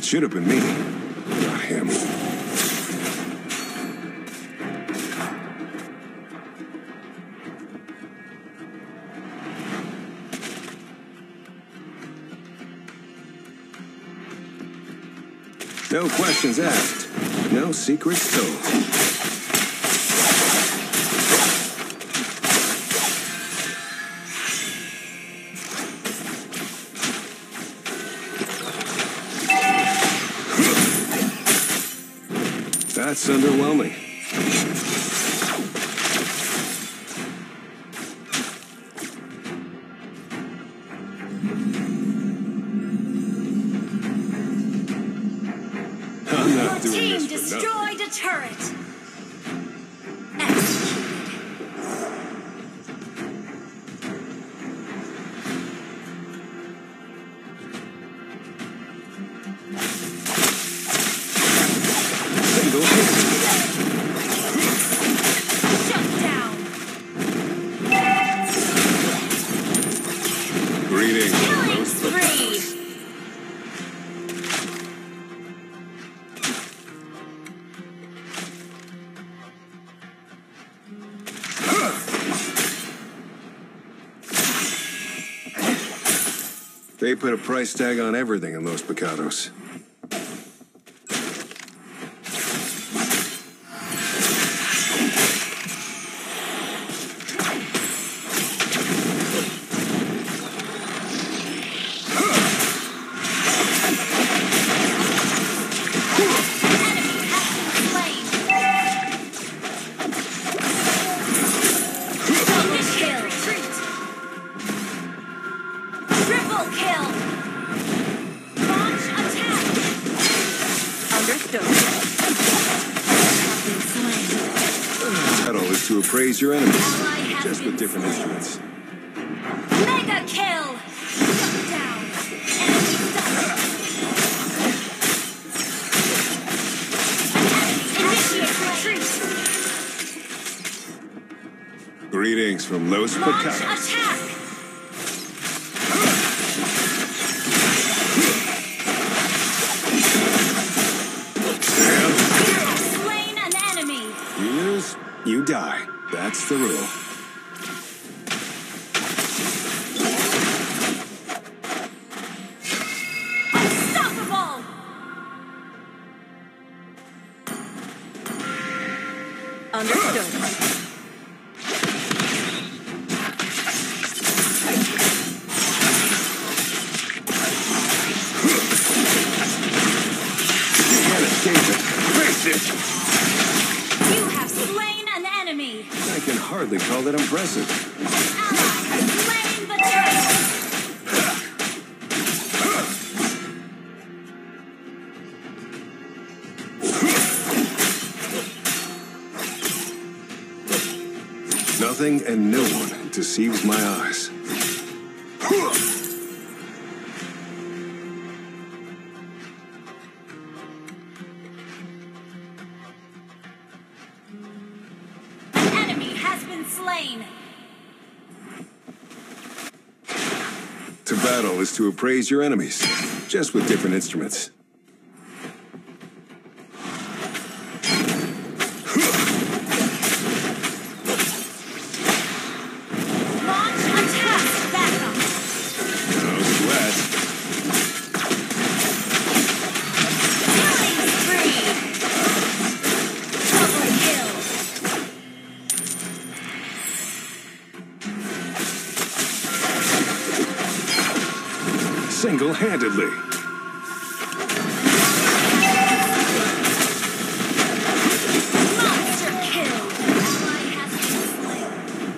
should have been me, not him. No questions asked. No secrets told. That's underwhelming. I'm not doing Team this for nothing. destroyed a turret. Shut down. Greetings. Killing spree. They put a price tag on everything in Los Pecados. Battle is to appraise your enemies, just with different instruments. Mega kill! Shut down! Enemy double! Initiate retreat! Greetings from Los Launch Pecados. attack! Slain an enemy! You lose, you die. That's the rule. Unstoppable! Understood. You can't escape it. Face it! You have slain an enemy! I can hardly call that impressive. Ally has slain the turtle! Nothing and no one deceives my eyes. An enemy has been slain! To battle is to appraise your enemies, just with different instruments. Launch attack! Backup! No sweat. Killing spree! Double kill! Single-handedly. Monster kill! Ally has been slain.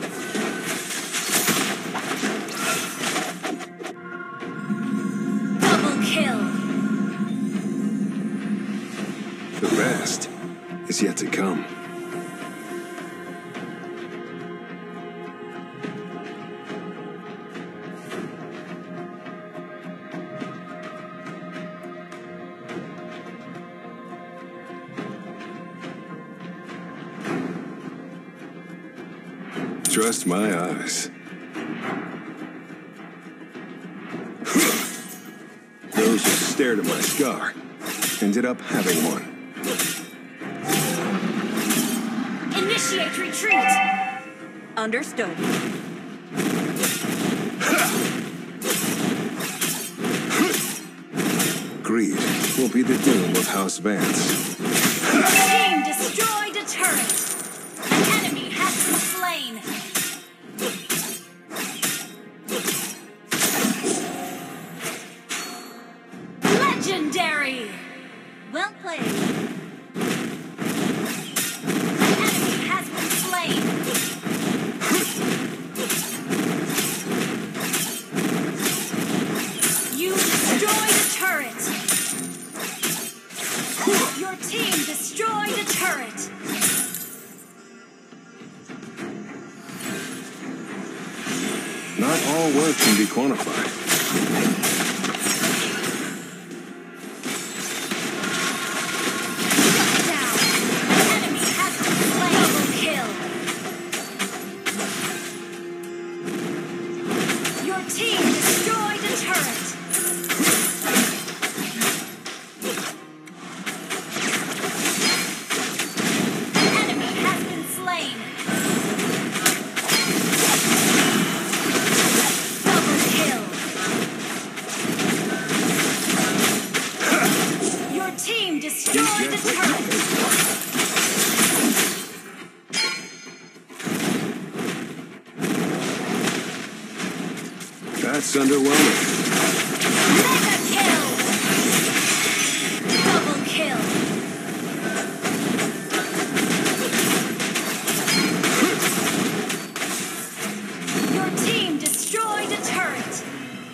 Double kill! The best is yet to come. Trust my eyes. Those who stared at my scar ended up having one. Initiate retreat. Understood. Greed will be the doom of House Vance. Your team destroyed a turret. An enemy has been slain. Legendary. Well played. An enemy has been slain. You destroyed a turret. Your team destroyed a turret. Not all work can be quantified. Down. An enemy has been slain. Double kill. Your team destroyed a turret. An enemy has been slain. Double kill. Your team destroyed the turret. That's underwhelming. Mega kill. Double kill. Your team destroyed a turret.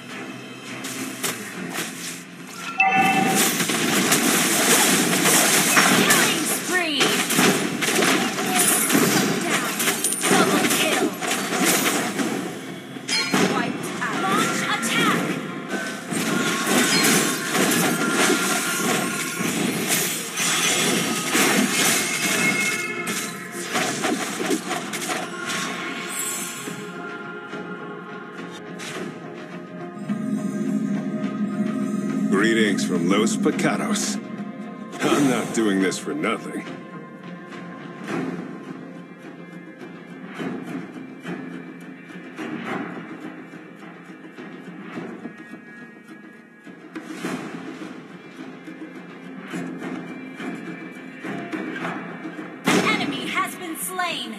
Killing spree. Down. Double kill. Wiped out. Launch attack. Greetings from Los Pecados. I'm not doing this for nothing. An enemy has been slain.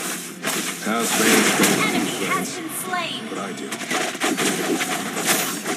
House Vance An don't enemy have has friends, been slain. but I do.